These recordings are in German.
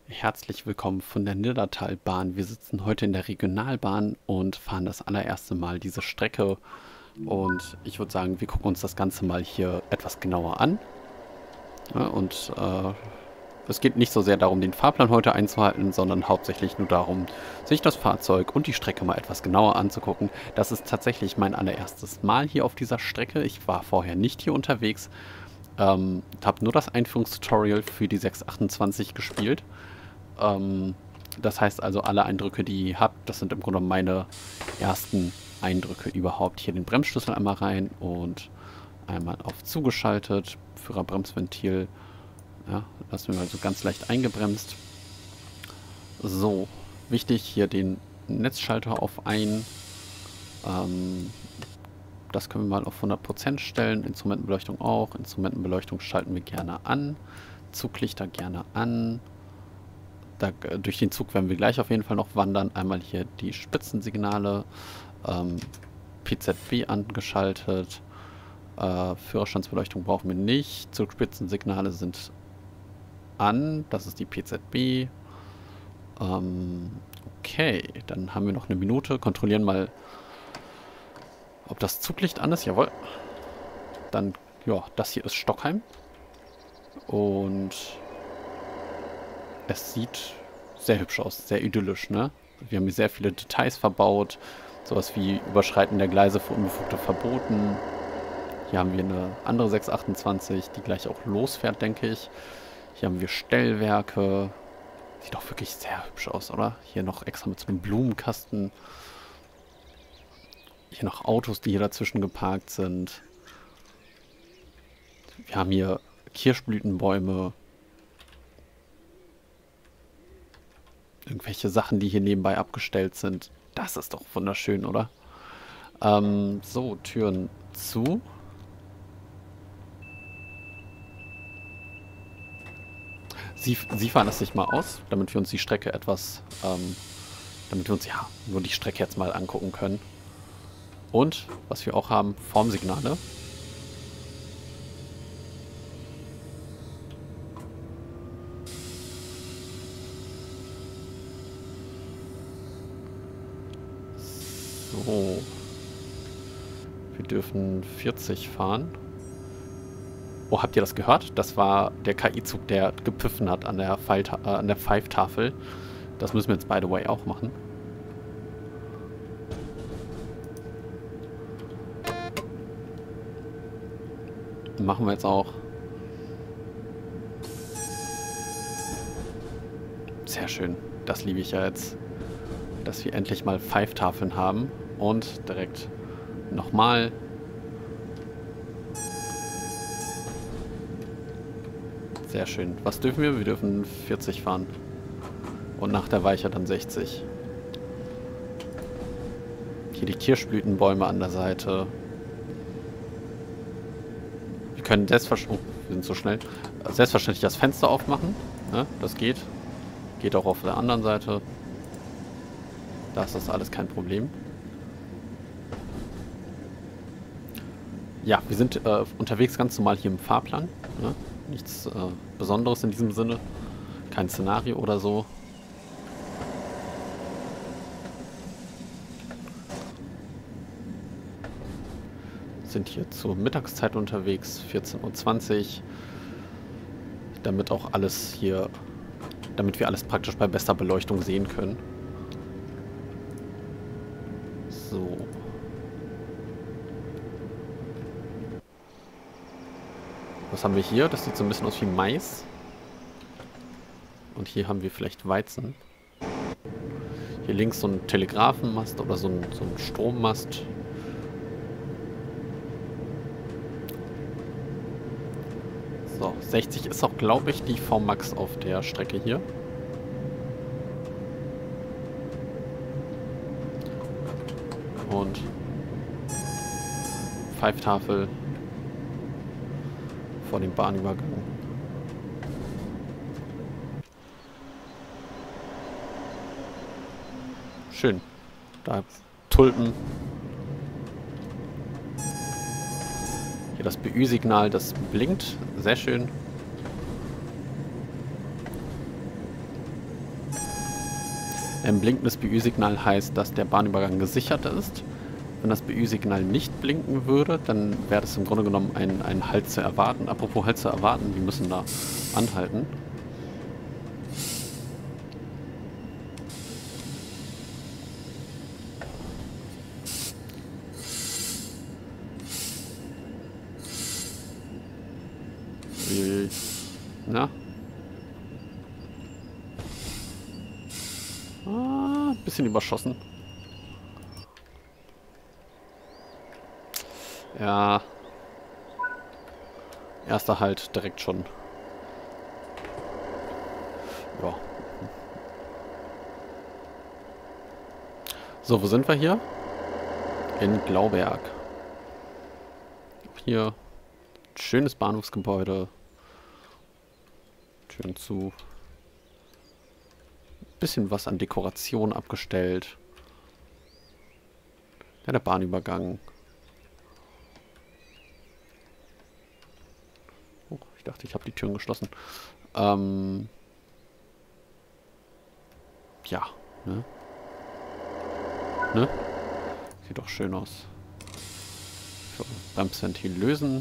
Herzlich willkommen von der Niddertalbahn. Wir sitzen heute in der Regionalbahn und fahren das allererste Mal diese Strecke. Und ich würde sagen, wir gucken uns das Ganze mal hier etwas genauer an. Ja, und es geht nicht so sehr darum, den Fahrplan heute einzuhalten, sondern hauptsächlich nur darum, sich das Fahrzeug und die Strecke mal etwas genauer anzugucken. Das ist tatsächlich mein allererstes Mal hier auf dieser Strecke. Ich war vorher nicht hier unterwegs. Habe nur das Einführungstutorial für die 628 gespielt. Das heißt also, alle Eindrücke, die ihr habt, das sind im Grunde meine ersten Eindrücke überhaupt. Hier den Bremsschlüssel einmal rein und einmal auf zugeschaltet. Führerbremsventil. Ja, lassen wir mal so ganz leicht eingebremst. So, wichtig hier den Netzschalter auf ein. Das können wir mal auf 100% stellen. Instrumentenbeleuchtung auch. Instrumentenbeleuchtung schalten wir gerne an. Zuglichter gerne an. Durch den Zug werden wir gleich auf jeden Fall noch wandern. Einmal hier die Spitzensignale. PZB angeschaltet. Führerstandsbeleuchtung brauchen wir nicht. Zugspitzensignale sind an. Das ist die PZB. Okay, dann haben wir noch eine Minute. Kontrollieren mal, ob das Zuglicht an ist. Jawohl. Dann, ja, das hier ist Stockheim. Und es sieht sehr hübsch aus, sehr idyllisch, ne? Wir haben hier sehr viele Details verbaut. Sowas wie Überschreiten der Gleise für Unbefugte verboten. Hier haben wir eine andere 628, die gleich auch losfährt, denke ich. Hier haben wir Stellwerke. Sieht doch wirklich sehr hübsch aus, oder? Hier noch extra mit so einem Blumenkasten. Hier noch Autos, die hier dazwischen geparkt sind. Wir haben hier Kirschblütenbäume. Irgendwelche Sachen, die hier nebenbei abgestellt sind. Das ist doch wunderschön, oder? So, Türen zu. Sie fahren das sich mal aus, damit wir uns die Strecke etwas, damit wir uns ja nur die Strecke jetzt mal angucken können. Und, was wir auch haben, Formsignale. So. Wir dürfen 40 fahren. Oh, habt ihr das gehört? Das war der KI-Zug, der gepfiffen hat an der Pfeiftafel. Das müssen wir jetzt, by the way, auch machen. Machen wir jetzt auch. Sehr schön. Das liebe ich ja jetzt. Dass wir endlich mal Pfeiftafeln haben. Und direkt nochmal. Sehr schön. Was dürfen wir? Wir dürfen 40 fahren. Und nach der Weiche dann 60. Hier die Kirschblütenbäume an der Seite. Wir können selbstverständlich... Oh, wir sind so schnell. Selbstverständlich das Fenster aufmachen. Ne? Das geht. Geht auch auf der anderen Seite. Da ist das alles kein Problem. Ja, wir sind unterwegs ganz normal hier im Fahrplan. Ne? Nichts Besonderes in diesem Sinne. Kein Szenario oder so. Sind hier zur Mittagszeit unterwegs, 14:20 Uhr. Damit auch alles hier, damit wir alles praktisch bei bester Beleuchtung sehen können. So. Was haben wir hier? Das sieht so ein bisschen aus wie Mais. Und hier haben wir vielleicht Weizen. Hier links so ein Telegrafenmast oder so ein Strommast. So, 60 ist auch, glaube ich, die VMAX auf der Strecke hier. Und Pfeiftafel vor dem Bahnübergang. Schön. Da Tulpen. Hier das BÜ-Signal, das blinkt. Sehr schön. Ein blinkendes BÜ-Signal heißt, dass der Bahnübergang gesichert ist. Wenn das BÜ-Signal nicht blinken würde, dann wäre das im Grunde genommen ein Halt zu erwarten. Apropos Halt zu erwarten, wir müssen da anhalten. Na? Ein bisschen überschossen. Ja. Erster Halt direkt schon. Ja. So, wo sind wir hier? In Glauberg. Hier schönes Bahnhofsgebäude. Türen zu. Bisschen was an Dekoration abgestellt. Ja, der Bahnübergang. Oh, ich dachte, ich habe die Türen geschlossen. Ja, ne? Ne? Sieht doch schön aus. So, Bremsventil lösen.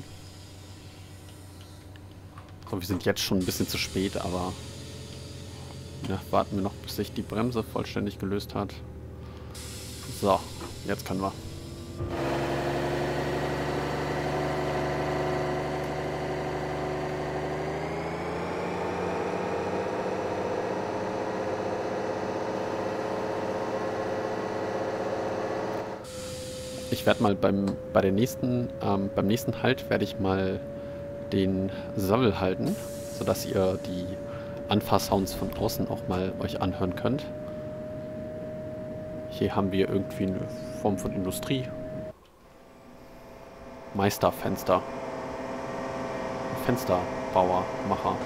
So, wir sind jetzt schon ein bisschen zu spät, aber ja, warten wir noch, bis sich die Bremse vollständig gelöst hat. So, jetzt können wir. Ich werde mal beim nächsten Halt werde ich mal den Sabbel halten, sodass ihr die Anfahrsounds von außen auch mal euch anhören könnt. Hier haben wir irgendwie eine Form von Industrie. Meisterfenster. Fensterbauer, Macher.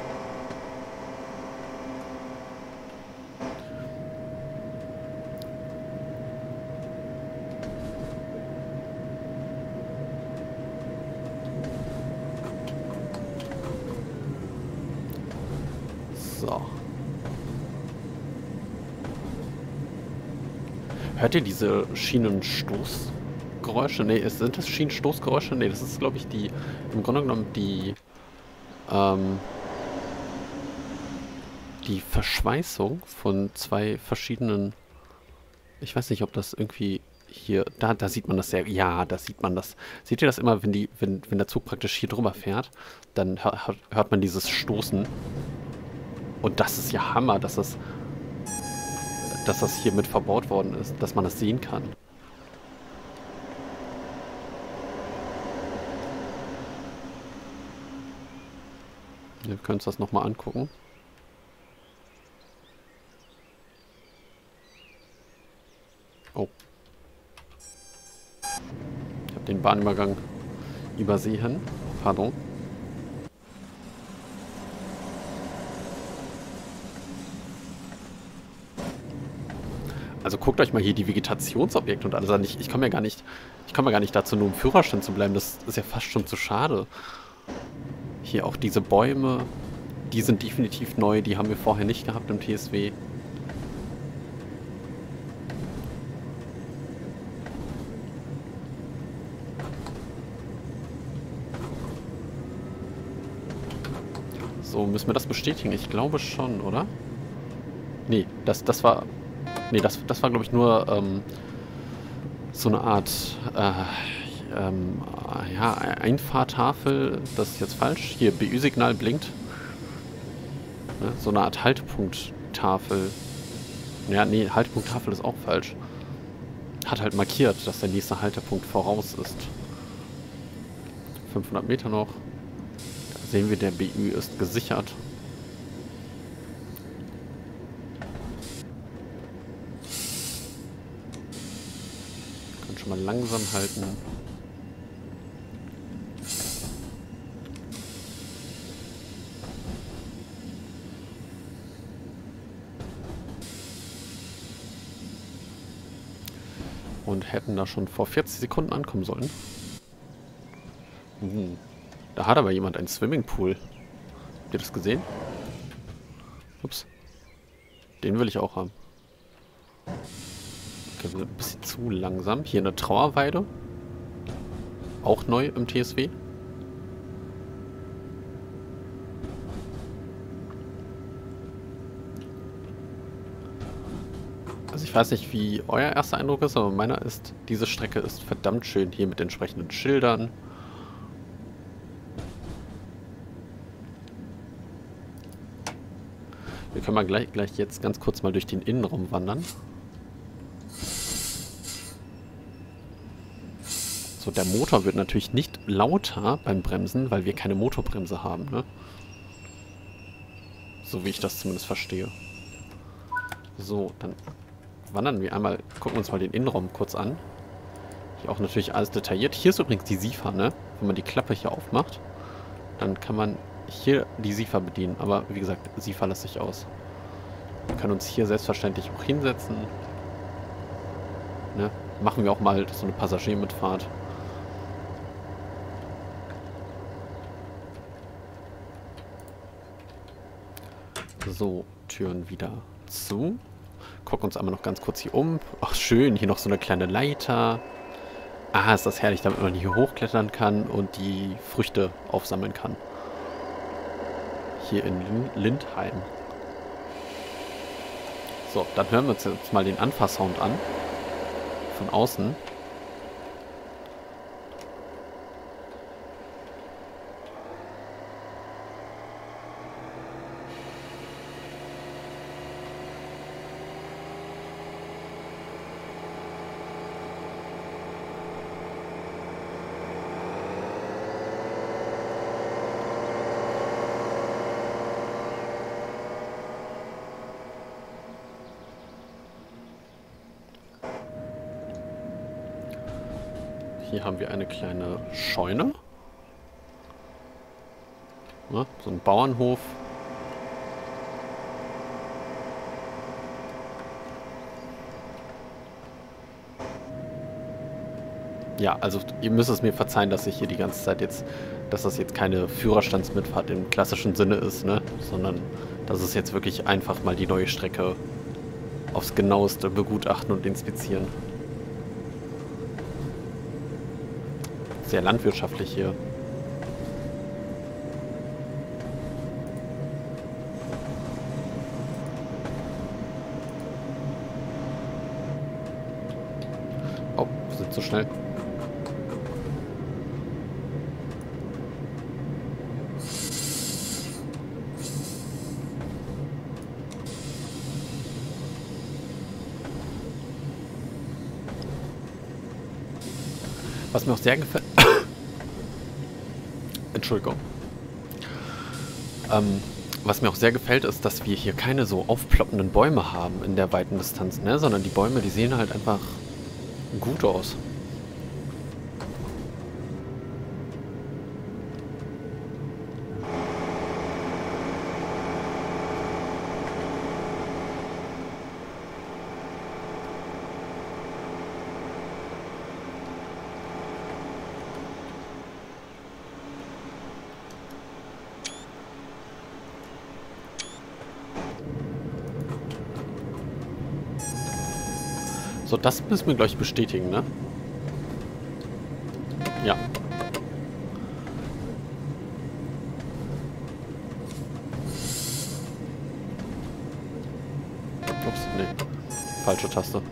So. Hört ihr diese Schienenstoßgeräusche? Ne, sind das Schienenstoßgeräusche? Ne, das ist, glaube ich, im Grunde genommen die Verschweißung von zwei verschiedenen. Ich weiß nicht, ob das irgendwie hier. Da sieht man das sehr. Ja, da sieht man das. Seht ihr das immer, wenn der Zug praktisch hier drüber fährt, dann hört man dieses Stoßen. Und das ist ja Hammer, dass das hier mit verbaut worden ist, dass man das sehen kann. Wir können uns das nochmal angucken. Oh. Ich habe den Bahnübergang übersehen. Pardon. Also guckt euch mal hier die Vegetationsobjekte und alles an. Ich komme ja gar nicht dazu, nur im Führerschein zu bleiben. Das ist ja fast schon zu schade. Hier auch diese Bäume, die sind definitiv neu. Die haben wir vorher nicht gehabt im TSW. So, müssen wir das bestätigen? Ich glaube schon, oder? Nee, das war... Nee, das war, glaube ich, nur so eine Art ja, Einfahrtafel. Das ist jetzt falsch. Hier, BÜ-Signal blinkt. Ne, so eine Art Haltepunkttafel. Ja, nee, Haltepunkttafel ist auch falsch. Hat halt markiert, dass der nächste Haltepunkt voraus ist. 500 Meter noch. Da sehen wir, der BÜ ist gesichert. Schon mal langsam halten. Und hätten da schon vor 40 Sekunden ankommen sollen. Da hat aber jemand einen Swimmingpool. Habt ihr das gesehen? Ups. Den will ich auch haben. Okay, wir sind ein bisschen zu langsam. Hier eine Trauerweide. Auch neu im TSW. Also ich weiß nicht, wie euer erster Eindruck ist, aber meiner ist, diese Strecke ist verdammt schön hier mit entsprechenden Schildern. Wir können mal gleich jetzt ganz kurz mal durch den Innenraum wandern. So, der Motor wird natürlich nicht lauter beim Bremsen, weil wir keine Motorbremse haben, ne? So wie ich das zumindest verstehe. So, dann wandern wir einmal, gucken uns mal den Innenraum kurz an. Hier auch natürlich alles detailliert. Hier ist übrigens die SIFA, ne? Wenn man die Klappe hier aufmacht, dann kann man hier die SIFA bedienen. Aber wie gesagt, SIFA lasse ich aus. Wir können uns hier selbstverständlich auch hinsetzen. Ne? Machen wir auch mal so eine Passagiermitfahrt. So, Türen wieder zu. Gucken uns einmal noch ganz kurz hier um. Ach schön, hier noch so eine kleine Leiter. Ah, ist das herrlich, damit man hier hochklettern kann und die Früchte aufsammeln kann. Hier in Lindheim. So, dann hören wir uns jetzt mal den Anfahrsound an. Von außen. Hier haben wir eine kleine Scheune. Ja, so ein Bauernhof. Ja, also ihr müsst es mir verzeihen, dass ich hier die ganze Zeit jetzt, dass das jetzt keine Führerstandsmitfahrt im klassischen Sinne ist, ne? Sondern dass es jetzt wirklich einfach mal die neue Strecke aufs Genaueste begutachten und inspizieren. Sehr landwirtschaftlich hier. Oh, wir sind zu schnell. Was mir auch sehr gefällt... Entschuldigung. Was mir auch sehr gefällt, ist, dass wir hier keine so aufploppenden Bäume haben in der weiten Distanz, ne? Sondern die Bäume, die sehen halt einfach gut aus. So, das müssen wir, glaube ich, bestätigen, ne? Ja. Ups, nee. Falsche Taste.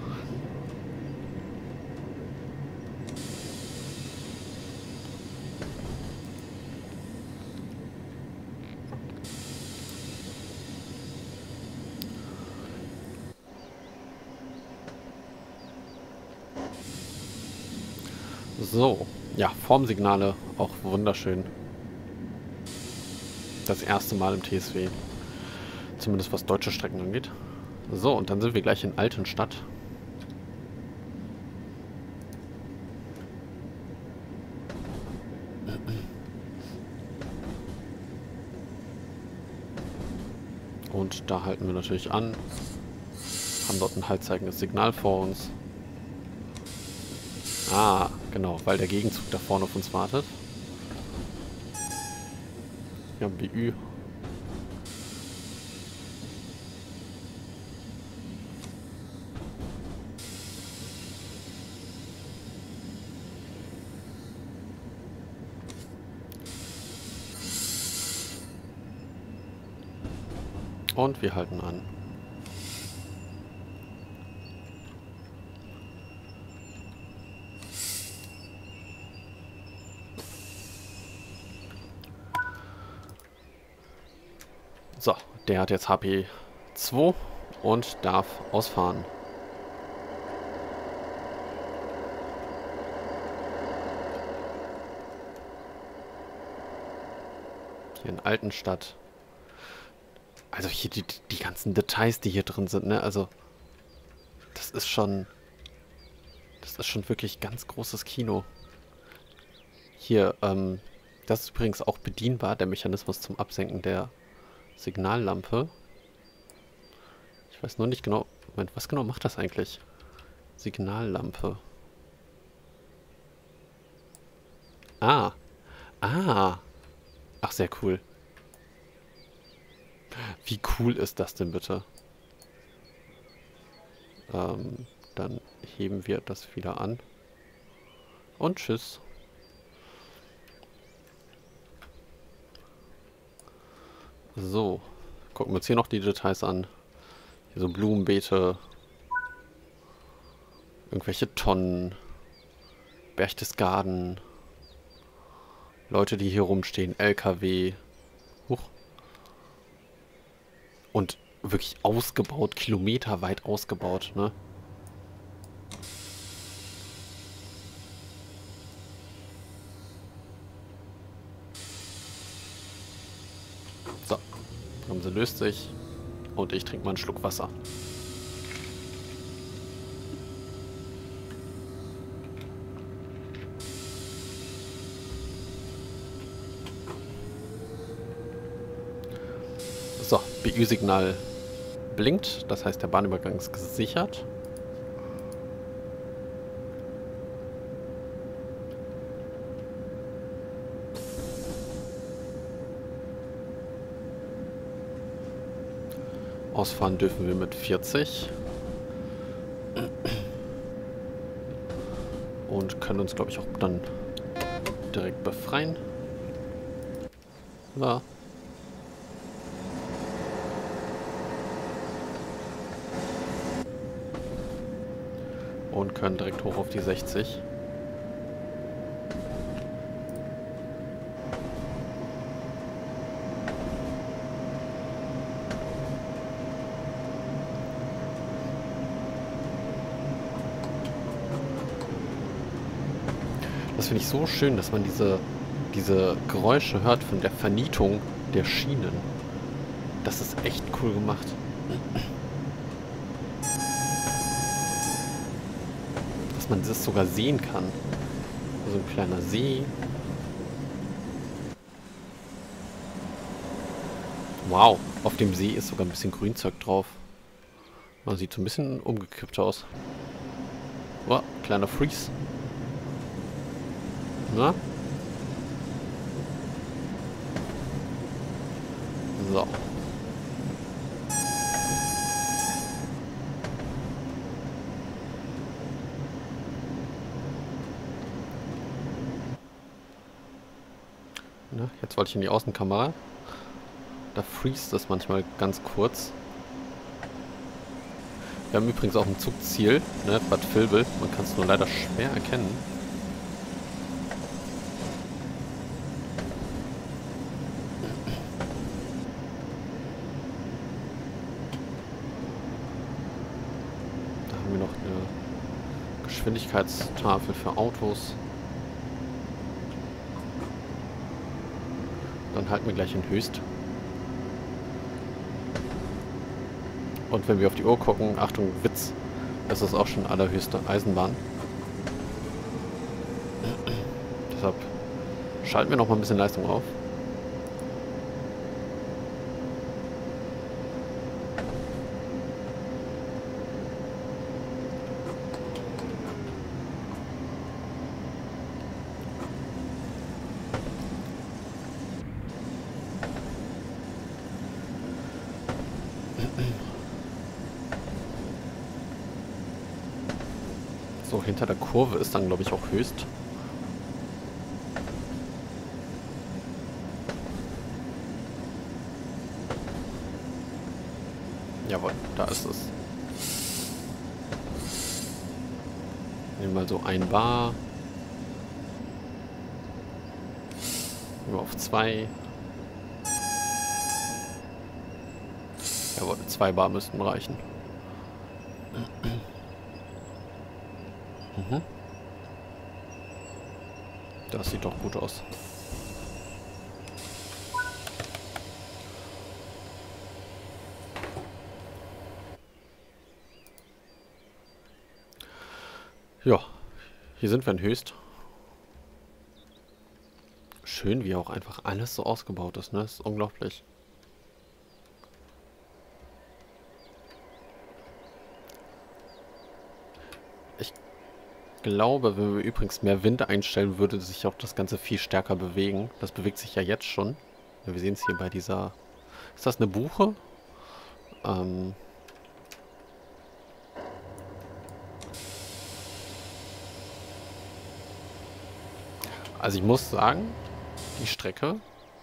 So, ja, Formsignale, auch wunderschön. Das erste Mal im TSW. Zumindest was deutsche Strecken angeht. So, und dann sind wir gleich in Altenstadt. Und da halten wir natürlich an. Haben dort ein haltzeigendes Signal vor uns. Ah, genau, weil der Gegenzug da vorne auf uns wartet. Wir haben BÜ. Und wir halten an. So, der hat jetzt HP 2 und darf ausfahren. Hier in Altenstadt. Also hier die ganzen Details, die hier drin sind, ne? Also, das ist schon wirklich ganz großes Kino. Hier, das ist übrigens auch bedienbar, der Mechanismus zum Absenken der Signallampe. Ich weiß nur nicht genau... Moment, was genau macht das eigentlich? Signallampe. Ah. Ah. Ach, sehr cool. Wie cool ist das denn bitte? Dann heben wir das wieder an. Und tschüss. So. Gucken wir uns hier noch die Details an. Hier so Blumenbeete. Irgendwelche Tonnen. Berchtesgaden. Leute, die hier rumstehen. LKW. Huch. Und wirklich ausgebaut. Kilometerweit ausgebaut, ne? So. Bremse löst sich. Und ich trinke mal einen Schluck Wasser. So, BÜ-Signal blinkt. Das heißt, der Bahnübergang ist gesichert. Ausfahren dürfen wir mit 40. Und können uns, glaube ich, auch dann direkt befreien. Ja. Und können direkt hoch auf die 60. Das finde ich so schön, dass man diese Geräusche hört von der Vernietung der Schienen. Das ist echt cool gemacht. Dass man das sogar sehen kann. So ein kleiner See. Wow, auf dem See ist sogar ein bisschen Grünzeug drauf. Man sieht so ein bisschen umgekippt aus. Oh, kleiner Freeze. Na? So. Na, jetzt wollte ich in die Außenkamera. Da freest es manchmal ganz kurz. Wir haben übrigens auch ein Zugziel, ne, Bad Vilbel. Man kann es nur leider schwer erkennen. Da haben wir noch eine Geschwindigkeitstafel für Autos. Dann halten wir gleich in Höchst. Und wenn wir auf die Uhr gucken, Achtung, Witz, das ist auch schon allerhöchste Eisenbahn. Deshalb schalten wir noch mal ein bisschen Leistung auf. So, hinter der Kurve ist dann, glaube ich, auch Höchst. Jawohl, da ist es. Nehmen wir mal so ein Bar. Nur auf 2. Jawohl, 2 Bar müssten reichen. Mhm. Das sieht doch gut aus. Ja, hier sind wir in Höchst. Schön, wie auch einfach alles so ausgebaut ist, ne? Das ist unglaublich. Ich glaube, wenn wir übrigens mehr Wind einstellen, würde sich auch das Ganze viel stärker bewegen. Das bewegt sich ja jetzt schon. Ja, wir sehen es hier bei dieser... Ist das eine Buche? Also ich muss sagen, die Strecke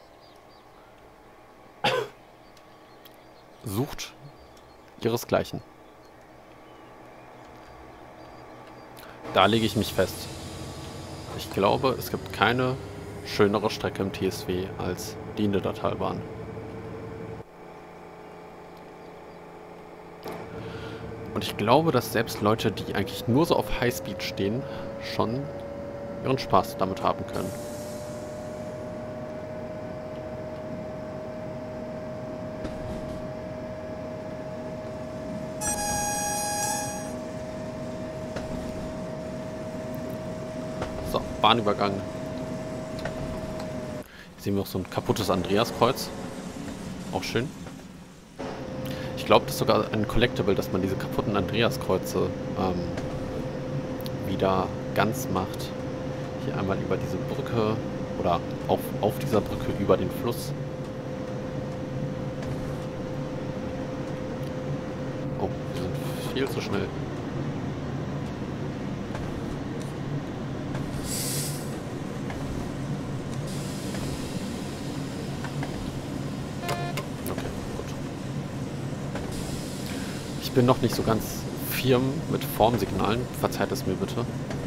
sucht ihresgleichen. Da lege ich mich fest. Ich glaube, es gibt keine schönere Strecke im TSW als die Niddertalbahn. Und ich glaube, dass selbst Leute, die eigentlich nur so auf Highspeed stehen, schon ihren Spaß damit haben können. So, Bahnübergang. Hier sehen wir auch so ein kaputtes Andreaskreuz. Auch schön. Ich glaube, das ist sogar ein Collectible, dass man diese kaputten Andreaskreuze wieder ganz macht. Hier einmal über diese Brücke oder auf dieser Brücke über den Fluss. Oh, wir sind viel zu schnell. Okay, gut. Ich bin noch nicht so ganz firm mit Formsignalen. Verzeiht es mir bitte.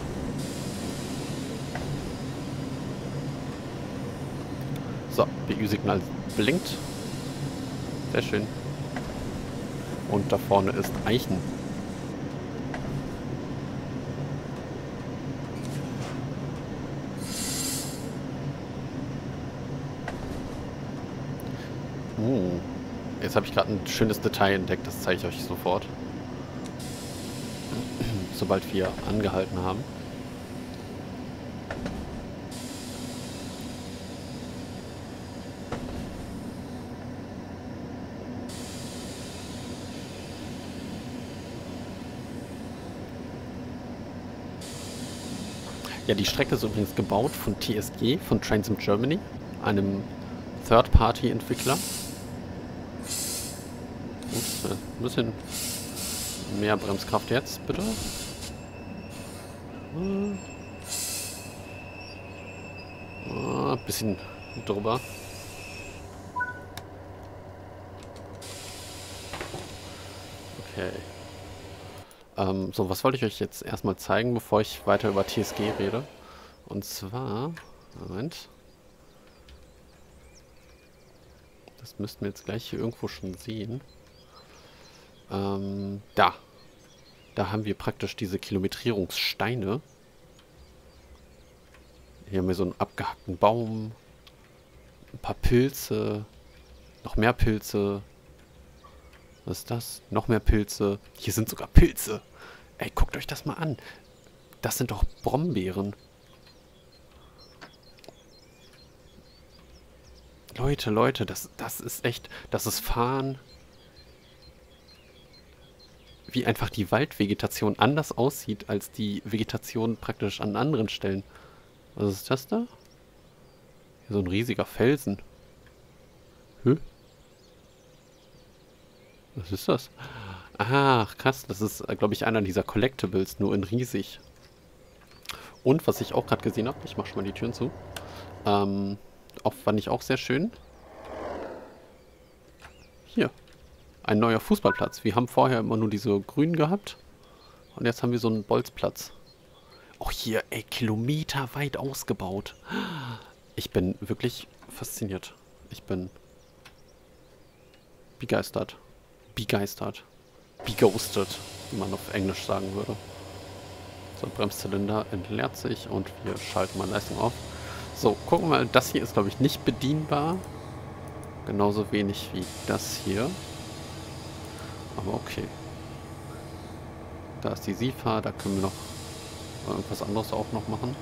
So, BÜ-Signal blinkt. Sehr schön. Und da vorne ist Eichen. Jetzt habe ich gerade ein schönes Detail entdeckt, das zeige ich euch sofort. Sobald wir angehalten haben. Ja, die Strecke ist übrigens gebaut von TSG, von Trainsim Germany, einem Third-Party-Entwickler. Ups, ein bisschen mehr Bremskraft jetzt, bitte. Ein bisschen drüber. Okay. So, was wollte ich euch jetzt erstmal zeigen, bevor ich weiter über TSG rede? Und zwar... Moment. Das müssten wir jetzt gleich hier irgendwo schon sehen. Da. Da haben wir praktisch diese Kilometrierungssteine. Hier haben wir so einen abgehackten Baum. Ein paar Pilze. Noch mehr Pilze. Was ist das? Noch mehr Pilze. Hier sind sogar Pilze. Ey, guckt euch das mal an. Das sind doch Brombeeren. Leute, das ist echt... Das ist Fahren... Wie einfach die Waldvegetation anders aussieht als die Vegetation praktisch an anderen Stellen. Was ist das da? Hier so ein riesiger Felsen. Hä? Was ist das? Ach, krass. Das ist, glaube ich, einer dieser Collectibles, nur in riesig. Und was ich auch gerade gesehen habe, ich mache schon mal die Türen zu. Fand ich auch sehr schön. Hier. ein neuer Fußballplatz. Wir haben vorher immer nur diese grünen gehabt. Und jetzt haben wir so einen Bolzplatz. Oh, hier, ey, kilometerweit ausgebaut. Ich bin wirklich fasziniert. Ich bin begeistert. Begeistert. Beghosted, wie man auf Englisch sagen würde. So, Bremszylinder entleert sich und wir schalten mal Leistung auf. So, gucken wir mal. Das hier ist, glaube ich, nicht bedienbar. Genauso wenig wie das hier. Aber okay. Da ist die SIFA, da können wir noch irgendwas anderes auch noch machen.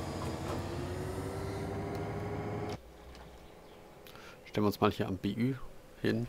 Stellen wir uns mal hier am BÜ hin.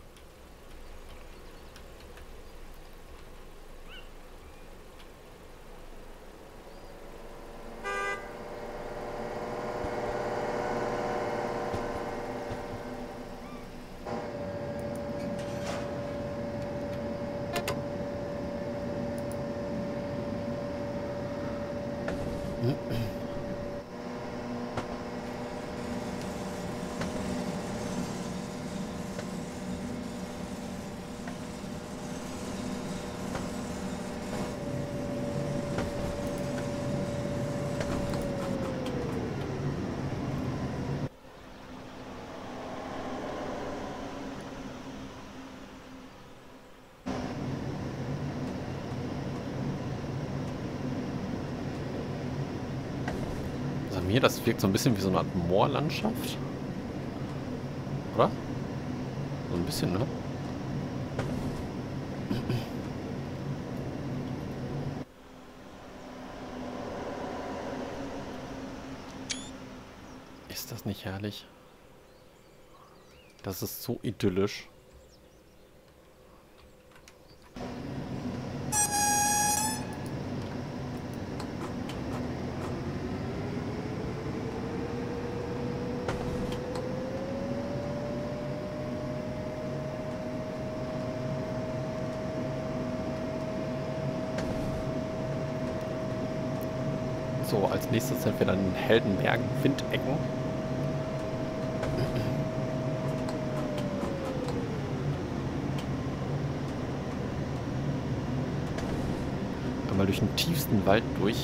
Also mir, das wirkt so ein bisschen wie so eine Art Moorlandschaft. Oder? So ein bisschen, ne? Ist das nicht herrlich? Das ist so idyllisch. So, als nächstes sind wir dann in Heldenbergen, Windecken. Einmal durch den tiefsten Wald durch.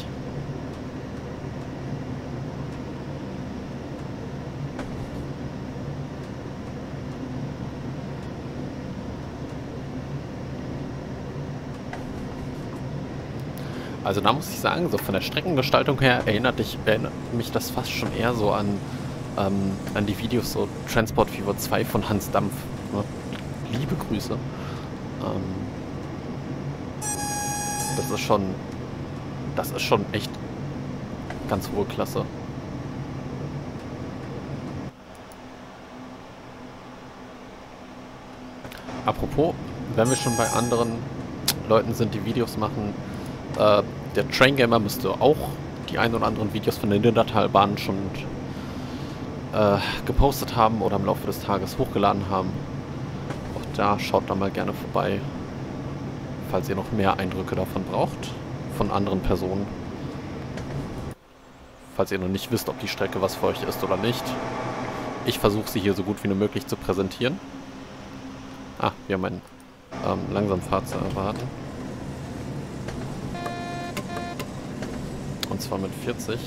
Also da muss ich sagen, so von der Streckengestaltung her erinnert mich das fast schon eher so an die Videos so Transport Fever 2 von Hans Dampf. Ne? Liebe Grüße. Das ist schon echt ganz hohe Klasse. Apropos, wenn wir schon bei anderen Leuten sind, die Videos machen, der Train Gamer müsste auch die ein oder anderen Videos von der Niddertalbahn schon gepostet haben oder im Laufe des Tages hochgeladen haben. Auch da schaut da mal gerne vorbei, falls ihr noch mehr Eindrücke davon braucht, von anderen Personen. Falls ihr noch nicht wisst, ob die Strecke was für euch ist oder nicht. Ich versuche sie hier so gut wie nur möglich zu präsentieren. Ah, wir haben ein Langsamfahrt zu erwarten. Und zwar mit 40.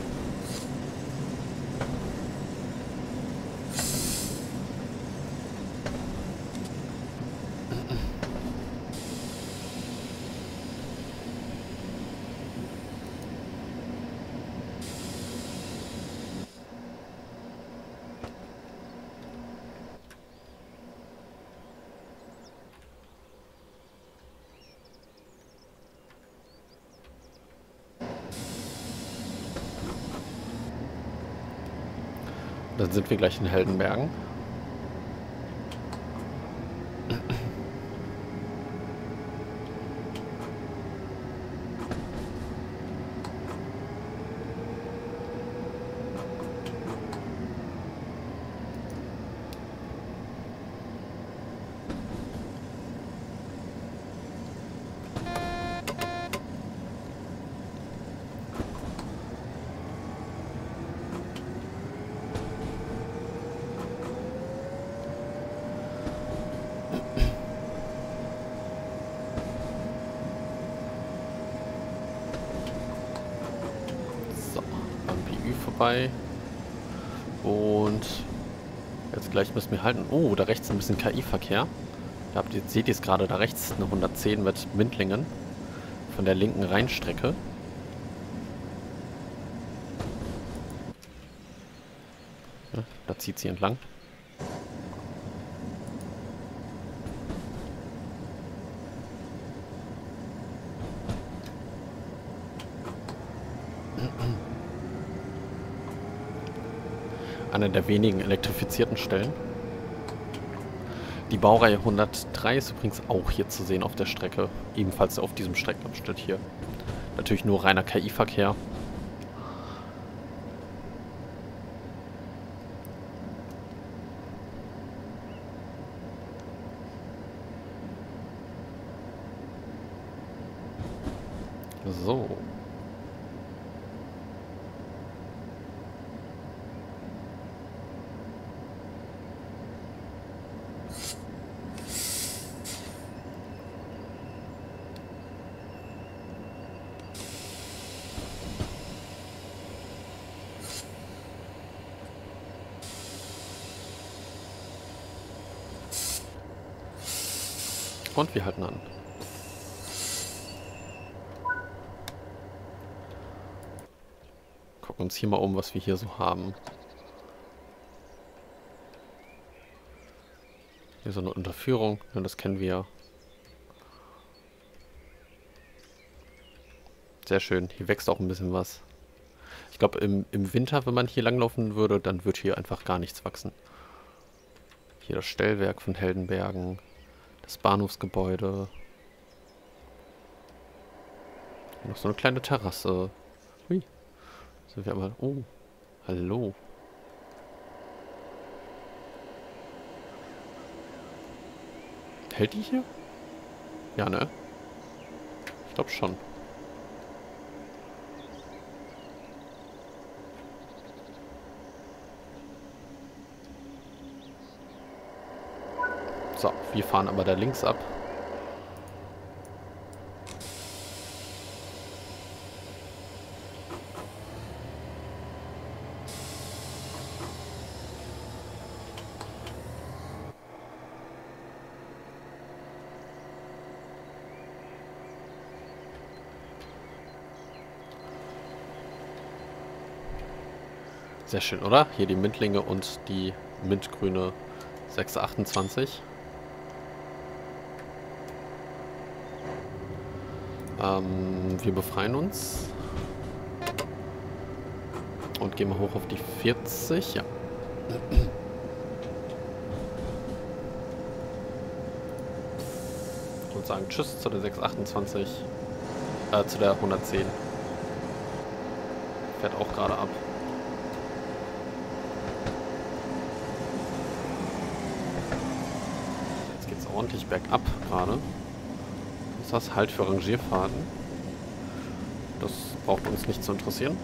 Dann sind wir gleich in Heldenbergen. vorbei. Und jetzt gleich müssen wir halten. Oh, da rechts ein bisschen KI-Verkehr. Da seht ihr es gerade, da rechts eine 110 mit Windlingen von der linken Rheinstrecke. Ja, da zieht sie entlang. Eine der wenigen elektrifizierten Stellen. Die Baureihe 103 ist übrigens auch hier zu sehen auf der Strecke. Ebenfalls auf diesem Streckenabschnitt hier. Natürlich nur reiner KI-Verkehr. So. Und wir halten an. Gucken uns hier mal um, was wir hier so haben. Hier so eine Unterführung, ja, das kennen wir ja. Sehr schön, hier wächst auch ein bisschen was. Ich glaube, im Winter, wenn man hier langlaufen würde, dann wird hier einfach gar nichts wachsen. Hier das Stellwerk von Heldenbergen, das Bahnhofsgebäude. Hier noch so eine kleine Terrasse. Hui. Sind wir einmal... Oh, hallo. Hält die hier? Ja, ne? Ich glaube schon. So, wir fahren aber da links ab. Sehr schön, oder? Hier die Mintlinge und die mintgrüne 628. Wir befreien uns. Und gehen mal hoch auf die 40. Ja. Und sagen Tschüss zu der 628. Zu der 110. Fährt auch gerade ab. Jetzt geht es ordentlich bergab gerade. Ist das halt für Rangierfahrten? Das braucht uns nicht zu interessieren.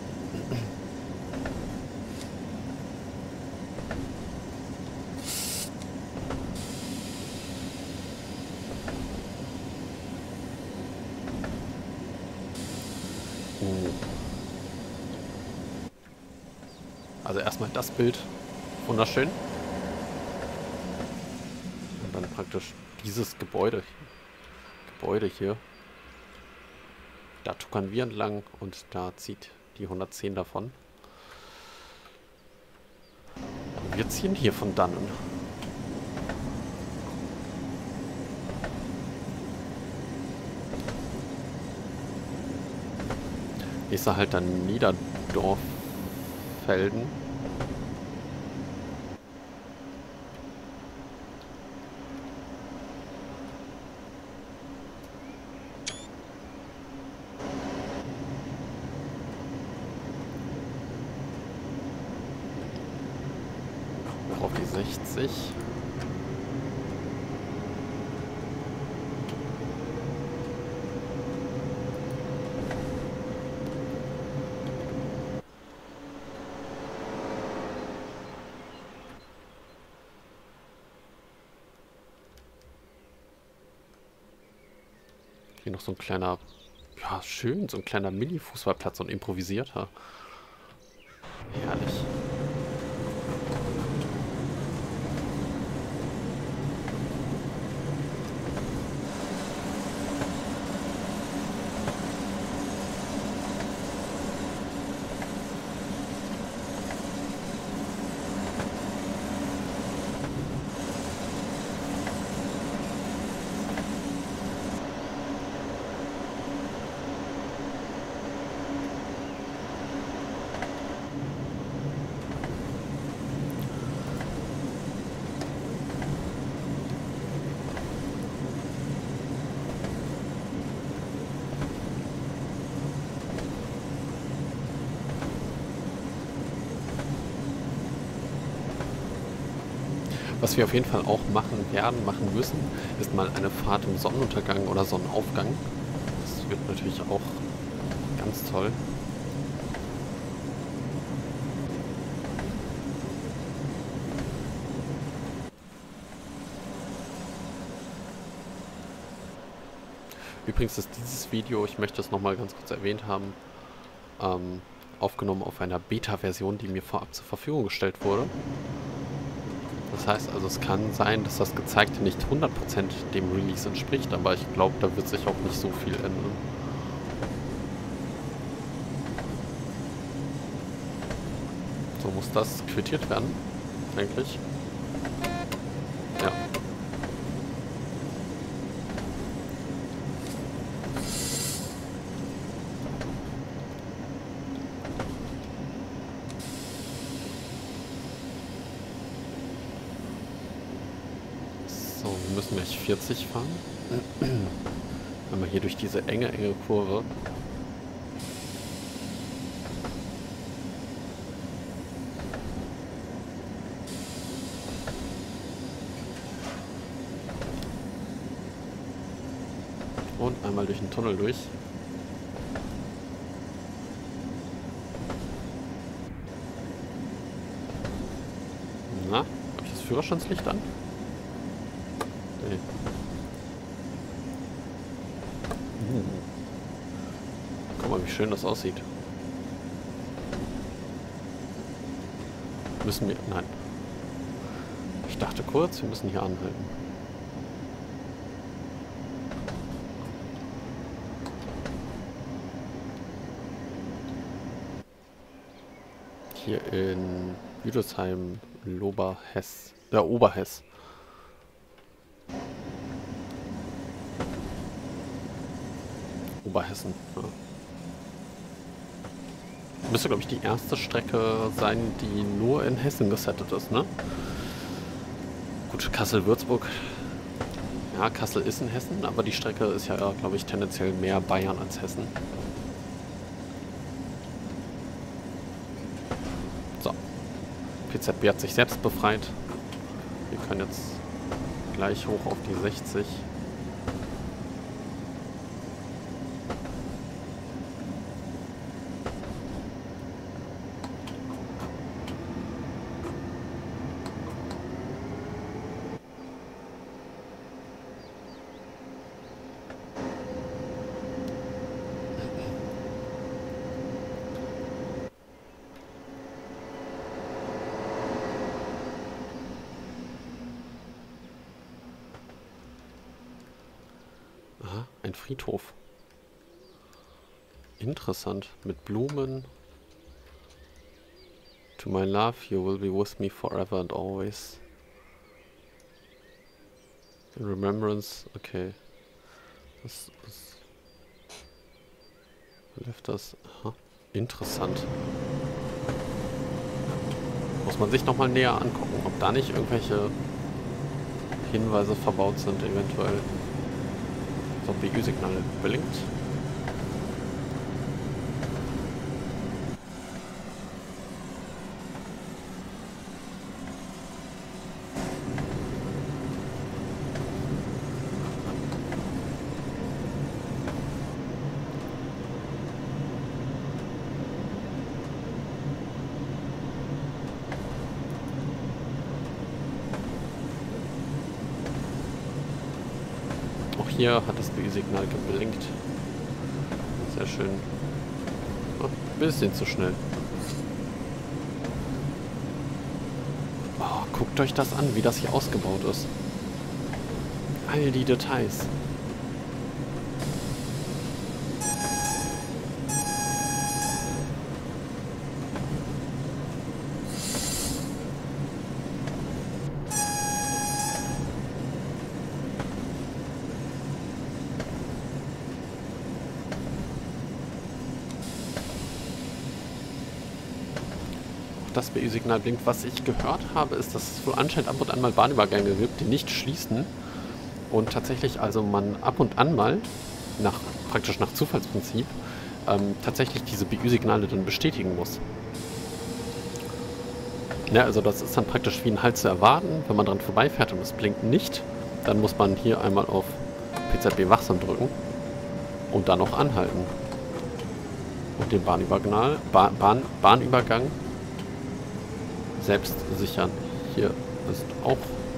Also erstmal das Bild. Wunderschön. Und dann praktisch dieses Gebäude hier. Da tuckern wir entlang und da zieht die 110 davon. Und wir ziehen hier von dannen. Ich sah halt dann Niederdorffelden. Auf die 60. Hier noch so ein kleiner, ja schön, so ein kleiner Mini-Fußballplatz und improvisierter. Herrlich. Was wir auf jeden Fall auch machen müssen, ist mal eine Fahrt im Sonnenuntergang oder Sonnenaufgang. Das wird natürlich auch ganz toll. Übrigens ist dieses Video, ich möchte es nochmal ganz kurz erwähnt haben, aufgenommen auf einer Beta-Version, die mir vorab zur Verfügung gestellt wurde. Das heißt also, es kann sein, dass das Gezeigte nicht 100% dem Release entspricht, aber ich glaube, da wird sich auch nicht so viel ändern. So, muss das quittiert werden, eigentlich? Ja. So, wir müssen gleich 40 fahren. Wenn wir hier durch diese enge Kurve. Und einmal durch den Tunnel durch. Na, habe ich das Führerstandslicht an? Nee. Guck mal, wie schön das aussieht. Müssen wir... Nein. Ich dachte kurz, wir müssen hier anhalten. Hier in Büdelsheim, Oberhess. Oberhessen, ja. Müsste, glaube ich, die erste Strecke sein, die nur in Hessen gesettet ist, ne? Gut, Kassel-Würzburg. Ja, Kassel ist in Hessen, aber die Strecke ist ja, glaube ich, tendenziell mehr Bayern als Hessen. So. PZB hat sich selbst befreit. Wir können jetzt gleich hoch auf die 60. Aha, ein Friedhof. Interessant. Mit Blumen. To my love, you will be with me forever and always. In remembrance, okay. Was left das? Aha, interessant. Muss man sich nochmal näher angucken, ob da nicht irgendwelche Hinweise verbaut sind, eventuell. Zombie-Signal blinkt. Hier hat das BÜ-Signal geblinkt. Sehr schön. Oh, bisschen zu schnell. Guckt euch das an, wie das hier ausgebaut ist. All die Details. Das BU-Signal blinkt. Was ich gehört habe, ist, dass es wohl anscheinend ab und an mal Bahnübergänge gibt, die nicht schließen. Und tatsächlich also man ab und an mal, praktisch nach Zufallsprinzip, tatsächlich diese BU-Signale dann bestätigen muss. Ja, also das ist dann praktisch wie ein Halt zu erwarten. Wenn man dran vorbeifährt und es blinkt nicht, dann muss man hier einmal auf PZB wachsam drücken und dann noch anhalten. Und den Bahnübergang selbst sichern. Hier ist auch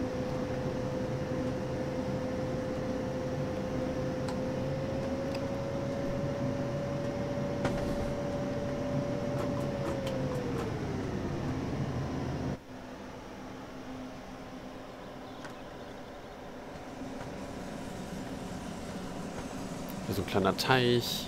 so ein kleiner Teich.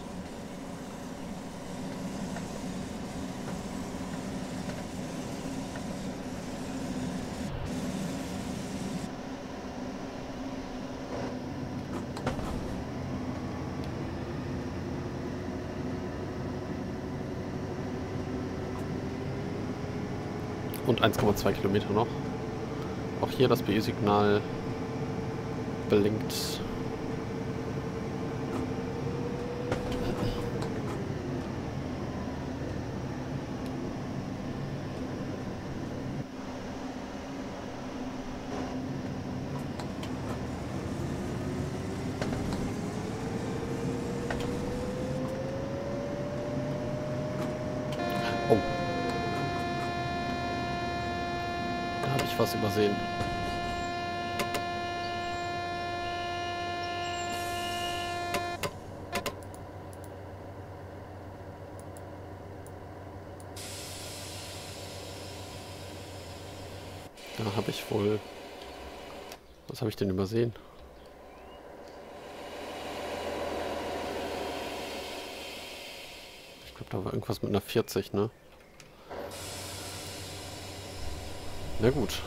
Und 1,2 Kilometer noch. Auch hier das BU-Signal blinkt. Oh. Da habe ich was übersehen. Da habe ich wohl... Was habe ich denn übersehen? Ich glaube, da war irgendwas mit einer 40, ne? Na gut.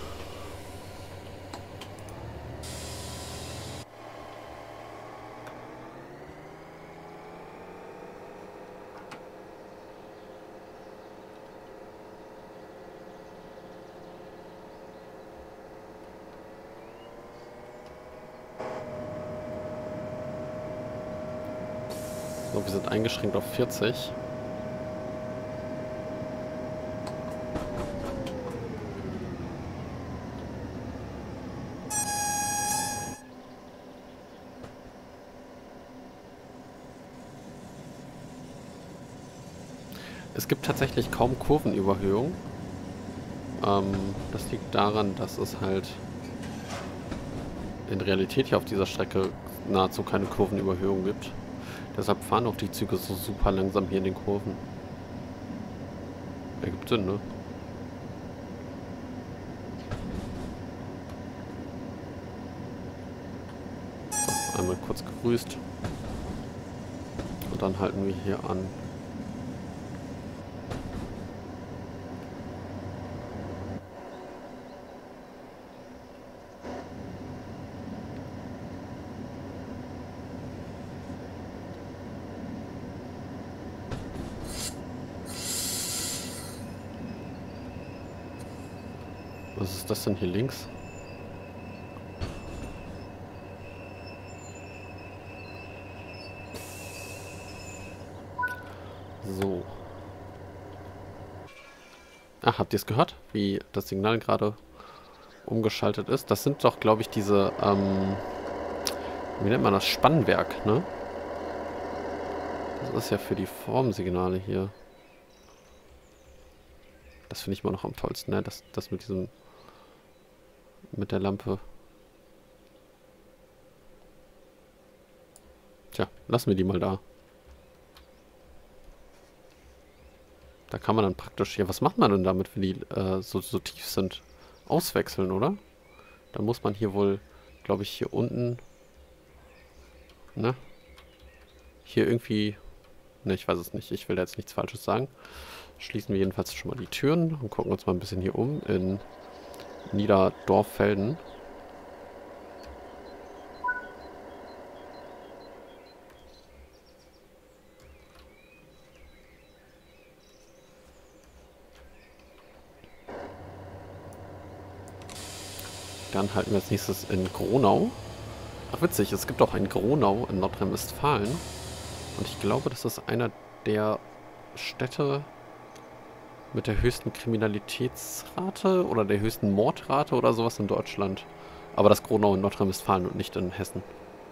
So, wir sind eingeschränkt auf 40. Es gibt tatsächlich kaum Kurvenüberhöhung. Das liegt daran, dass es halt in Realität hier auf dieser Strecke nahezu keine Kurvenüberhöhung gibt. Deshalb fahren auch die Züge so super langsam hier in den Kurven. Ergibt Sinn, ne? So, einmal kurz gegrüßt. Und dann halten wir hier an. Was ist das denn hier links? So. Ach, habt ihr es gehört? Wie das Signal gerade umgeschaltet ist? Das sind doch, glaube ich, diese, wie nennt man das? Spannwerk, ne? Das ist ja für die Formsignale hier. Das finde ich mal noch am tollsten, ne? Das mit diesem... mit der Lampe. Tja, lassen wir die mal da. Da kann man dann praktisch... Ja, was macht man denn damit, wenn die so tief sind? auswechseln, oder? Dann muss man hier wohl, glaube ich, hier unten, ne? Hier irgendwie, ne, ich weiß es nicht. Ich will da jetzt nichts Falsches sagen. Schließen wir jedenfalls schon mal die Türen und gucken uns mal ein bisschen hier um in Niederdorffelden. Dann halten wir als nächstes in Gronau. Ach witzig, es gibt auch ein Gronau in Nordrhein-Westfalen. Und ich glaube, das ist einer der Städte mit der höchsten Kriminalitätsrate oder der höchsten Mordrate oder sowas in Deutschland. Aber das Gronau in Nordrhein-Westfalen und nicht in Hessen.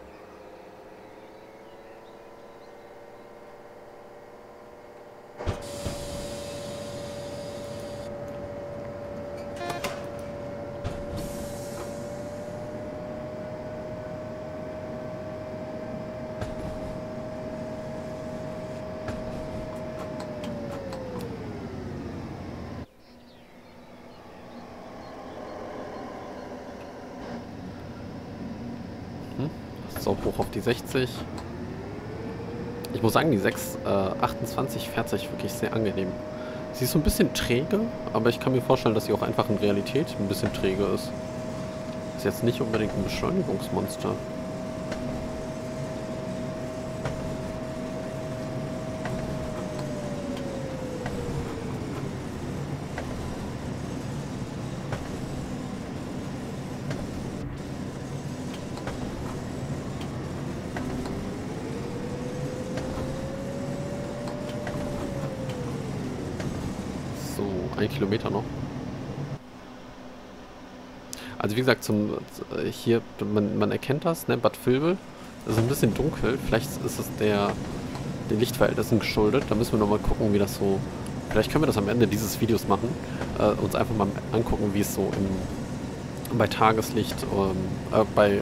So, hoch auf die 60. Ich muss sagen, die 628 fährt sich wirklich sehr angenehm. Sie ist so ein bisschen träge, aber ich kann mir vorstellen, dass sie auch einfach in Realität ein bisschen träge ist. Ist jetzt nicht unbedingt ein Beschleunigungsmonster. So, 1 Kilometer noch. Also wie gesagt, hier, man erkennt das, ne, Bad Vilbel. Das ist ein bisschen dunkel. Vielleicht ist es den Lichtverhältnissen geschuldet. Da müssen wir nochmal gucken, wie das so... Vielleicht können wir das am Ende dieses Videos machen. Uns einfach mal angucken, wie es so bei Tageslicht, bei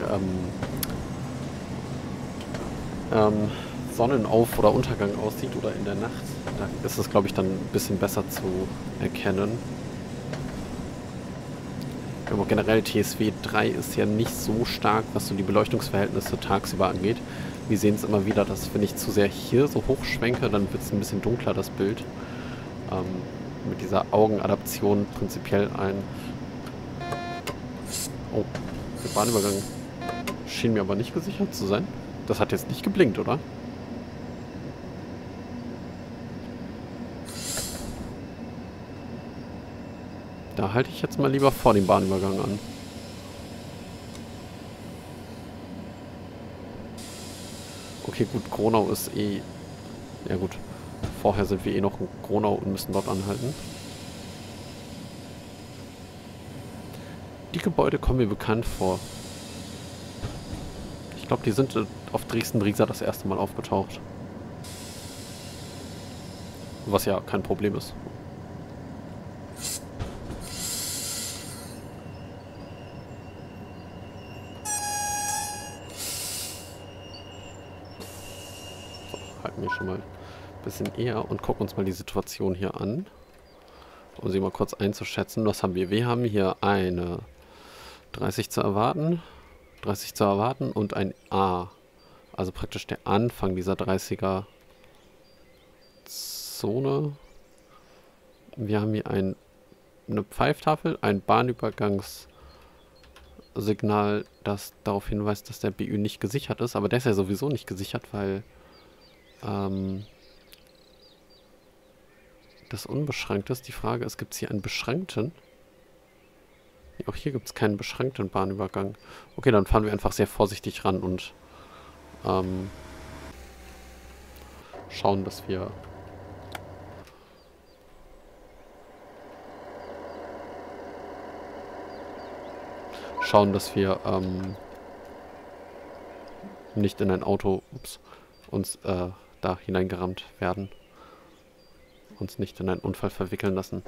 Sonnenauf- oder Untergang aussieht oder in der Nacht. Da ist es, glaube ich, dann ein bisschen besser zu erkennen. Aber generell TSW 3 ist ja nicht so stark, was so die Beleuchtungsverhältnisse tagsüber angeht. Wir sehen es immer wieder, dass wenn ich zu sehr hier so hochschwenke, dann wird es ein bisschen dunkler, das Bild. Mit dieser Augenadaption prinzipiell ein... Oh, der Bahnübergang schien mir aber nicht gesichert zu sein. Das hat jetzt nicht geblinkt, oder? Da halte ich jetzt mal lieber vor dem Bahnübergang an. Okay, gut, Gronau ist eh... Ja gut, vorher sind wir eh noch in Gronau und müssen dort anhalten. Die Gebäude kommen mir bekannt vor. Ich glaube, die sind auf Dresden-Riesa das erste Mal aufgetaucht. Was ja kein Problem ist. Halten wir schon mal ein bisschen eher und gucken uns mal die Situation hier an. Um sie mal kurz einzuschätzen. Was haben wir? Wir haben hier eine 30 zu erwarten, 30 zu erwarten und ein A. Also praktisch der Anfang dieser 30er Zone. Wir haben hier eine Pfeiftafel, ein Bahnübergangssignal, das darauf hinweist, dass der BÜ nicht gesichert ist. Aber der ist ja sowieso nicht gesichert, weil das unbeschränkt ist. Die Frage ist, gibt es hier einen beschränkten? Auch hier gibt es keinen beschränkten Bahnübergang. Okay, dann fahren wir einfach sehr vorsichtig ran und schauen, dass wir nicht in ein Auto uns da hineingerammt werden. Uns nicht in einen Unfall verwickeln lassen.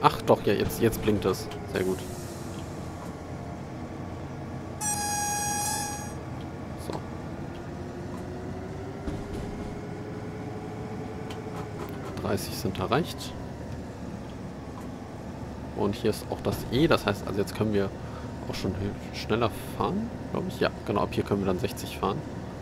Ach doch, ja, jetzt blinkt es. Sehr gut. So. sind erreicht. Und hier ist auch das E, das heißt, also jetzt können wir auch schon schneller fahren, glaube ich. Ja, genau, ab hier können wir dann 60 fahren.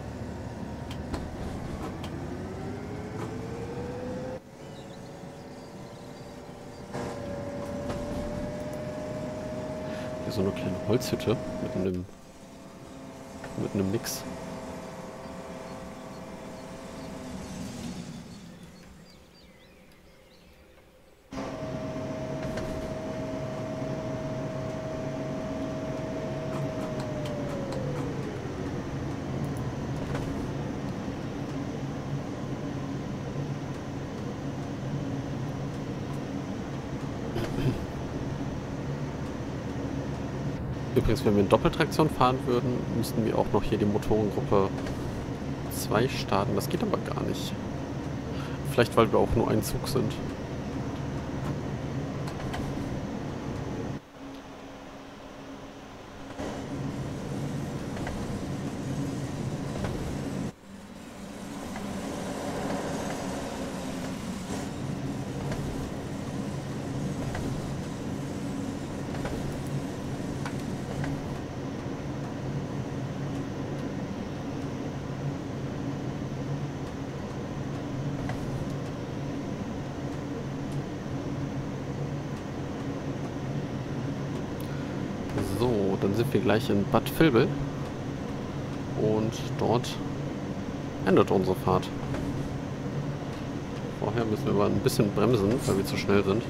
Hier so eine kleine Holzhütte mit einem Mix. Übrigens, wenn wir in Doppeltraktion fahren würden, müssten wir auch noch hier die Motorengruppe 2 starten. Das geht aber gar nicht. Vielleicht, weil wir auch nur ein Zug sind. So, dann sind wir gleich in Bad Vilbel. Und dort endet unsere Fahrt. Vorher müssen wir aber ein bisschen bremsen, weil wir zu schnell sind.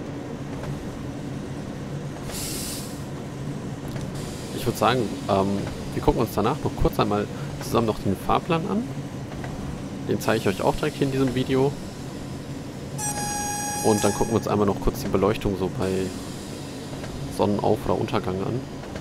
Ich würde sagen, wir gucken uns danach noch kurz einmal zusammen noch den Fahrplan an. Den zeige ich euch auch direkt hier in diesem Video. Und dann gucken wir uns einmal noch kurz die Beleuchtung so bei Sonnenauf- oder Untergang an.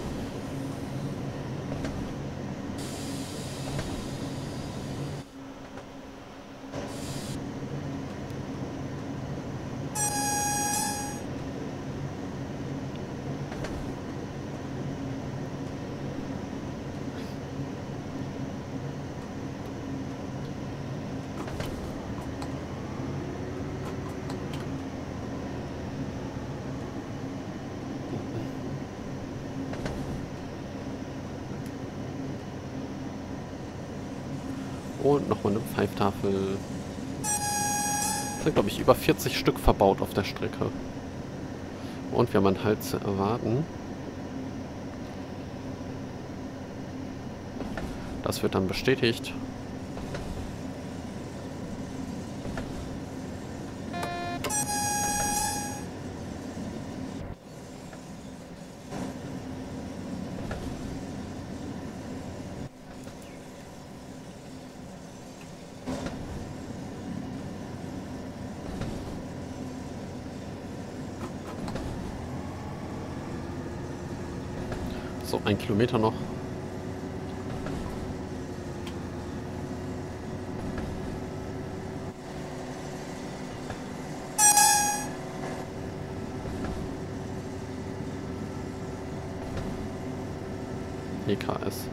Und nochmal eine Pfeiftafel. Es sind, glaube ich, über 40 Stück verbaut auf der Strecke. Und wir haben einen Halt zu erwarten. Das wird dann bestätigt. So, 1 Kilometer noch. EKS.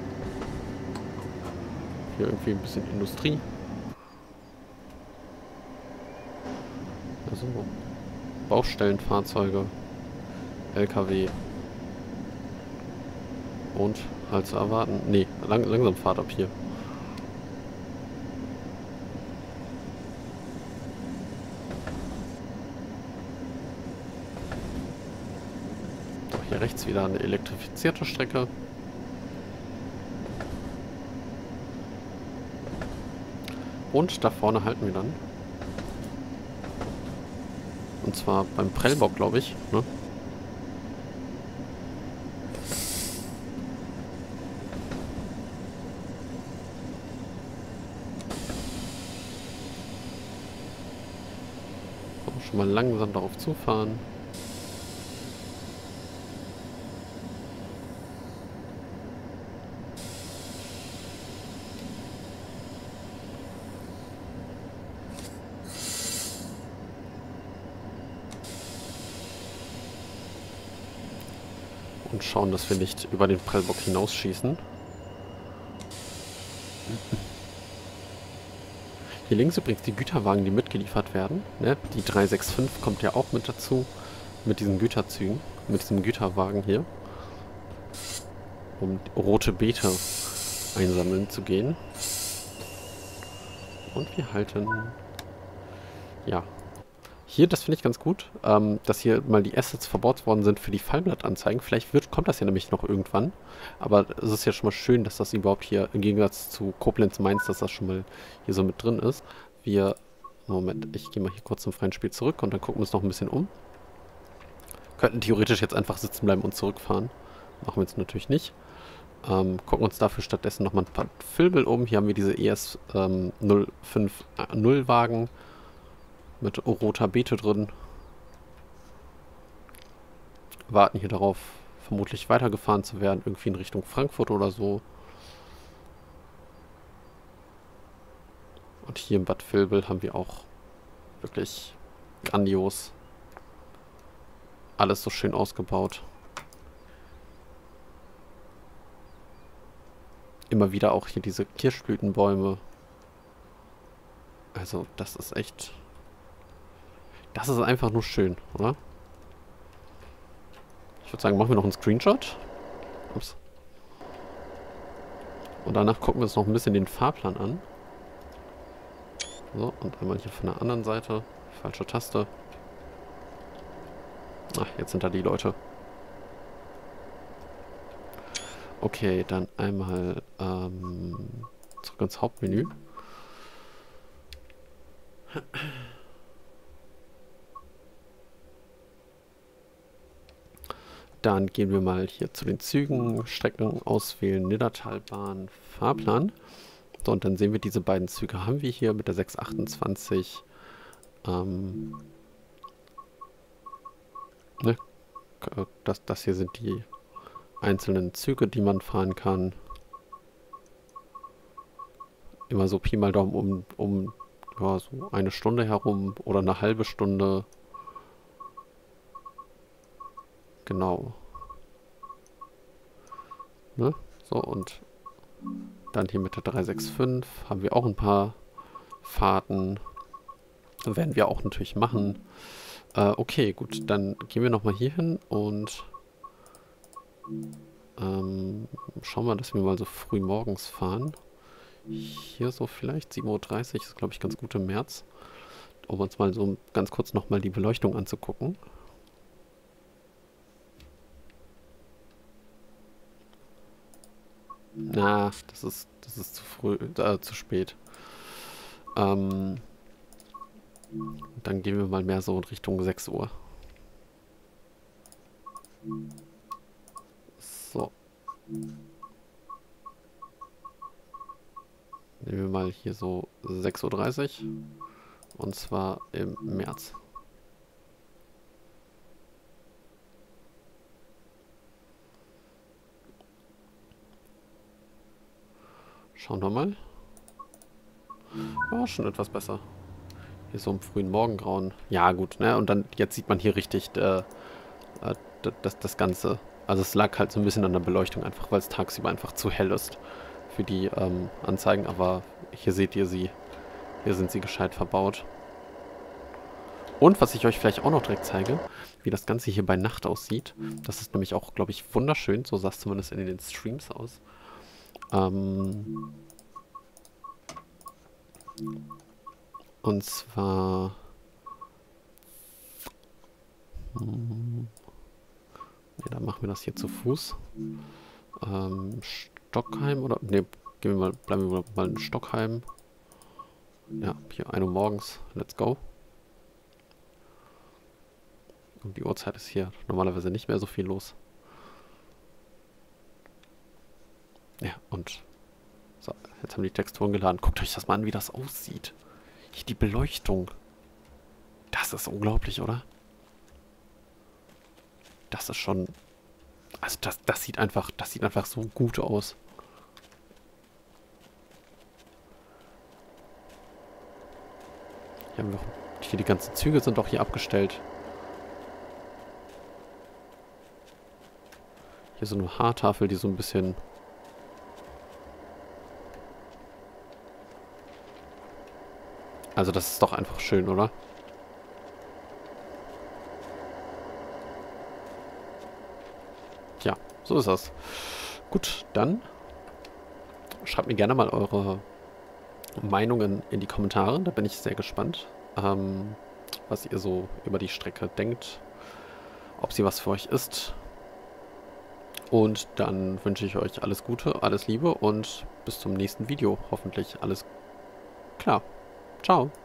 Hier irgendwie ein bisschen Industrie. Also Baustellenfahrzeuge, LKW. Und halt zu erwarten. Nee, langsam Fahrt ab hier. Doch hier rechts wieder eine elektrifizierte Strecke. Und da vorne halten wir dann. Und zwar beim Prellbock, glaube ich. Ne? Schon mal langsam darauf zufahren. Und schauen, dass wir nicht über den Prellbock hinausschießen. Hier links übrigens die Güterwagen, die mitgeliefert werden. Ne? Die 365 kommt ja auch mit dazu. Mit diesen Güterzügen. Mit diesem Güterwagen hier. Um rote Beete einsammeln zu gehen. Und wir halten... Ja. Hier, das finde ich ganz gut, dass hier mal die Assets verbaut worden sind für die Fallblattanzeigen. Vielleicht kommt das ja nämlich noch irgendwann. Aber es ist ja schon mal schön, dass das überhaupt hier, im Gegensatz zu Koblenz Mainz, dass das schon mal hier so mit drin ist. Wir, Moment, ich gehe mal hier kurz zum freien Spiel zurück und dann gucken wir uns noch ein bisschen um. Könnten theoretisch jetzt einfach sitzen bleiben und zurückfahren. Machen wir jetzt natürlich nicht. Gucken uns dafür stattdessen nochmal ein paar Filbel um. Hier haben wir diese ES 050 Wagen. Mit roter Beete drin. Warten hier darauf, vermutlich weitergefahren zu werden. Irgendwie in Richtung Frankfurt oder so. Und hier in Bad Vilbel haben wir auch wirklich grandios. Alles so schön ausgebaut. Immer wieder auch hier diese Kirschblütenbäume. Also das ist echt... Das ist einfach nur schön, oder? Ich würde sagen, machen wir noch einen Screenshot. Ups. Und danach gucken wir uns noch ein bisschen den Fahrplan an. So, und einmal hier von der anderen Seite. Falsche Taste. Ach, jetzt sind da die Leute. Okay, dann einmal zurück ins Hauptmenü. Dann gehen wir mal hier zu den Zügen, Strecken auswählen, Niddertalbahn, Fahrplan. So, und dann sehen wir, diese beiden Züge haben wir hier mit der 628. Ne? Das hier sind die einzelnen Züge, die man fahren kann. Immer so Pi mal Daumen um ja, so eine Stunde herum oder eine halbe Stunde. Genau. Ne? So, und dann hier mit der 365 haben wir auch ein paar Fahrten. Werden wir auch natürlich machen. Okay, gut, dann gehen wir nochmal hier hin und schauen wir, dass wir mal so früh morgens fahren. Hier so vielleicht 7:30 Uhr, ist glaube ich ganz gut im März. Um uns mal so ganz kurz nochmal die Beleuchtung anzugucken. Na, das ist zu früh, zu spät. Dann gehen wir mal mehr so in Richtung 6 Uhr. So. Nehmen wir mal hier so 6:30 Uhr. Und zwar im März. Schauen wir mal. Ja, schon etwas besser. Hier so im frühen Morgengrauen. Ja, gut, ne? Und dann, jetzt sieht man hier richtig das Ganze. Also es lag halt so ein bisschen an der Beleuchtung, einfach weil es tagsüber einfach zu hell ist für die Anzeigen. Aber hier seht ihr sie. Hier sind sie gescheit verbaut. Und was ich euch vielleicht auch noch direkt zeige, wie das Ganze hier bei Nacht aussieht. Das ist nämlich auch, glaube ich, wunderschön. So sah es zumindest in den Streams aus. Und zwar... Ne, dann machen wir das hier zu Fuß. Stockheim oder... Ne, bleiben wir mal in Stockheim. Ja, hier 1 Uhr morgens. Let's go. Um die Uhrzeit ist hier normalerweise nicht mehr so viel los. Ja, und... So, jetzt haben die Texturen geladen. Guckt euch das mal an, wie das aussieht. Hier die Beleuchtung. Das ist unglaublich, oder? Das ist schon... Also das sieht einfach so gut aus. Hier haben wir auch, hier die ganzen Züge sind auch hier abgestellt. Hier so eine Haartafel, die so ein bisschen... Also das ist doch einfach schön, oder? Ja, so ist das. Gut, dann schreibt mir gerne mal eure Meinungen in die Kommentare. Da bin ich sehr gespannt, was ihr so über die Strecke denkt, ob sie was für euch ist. Und dann wünsche ich euch alles Gute, alles Liebe und bis zum nächsten Video. Hoffentlich alles klar. Ciao.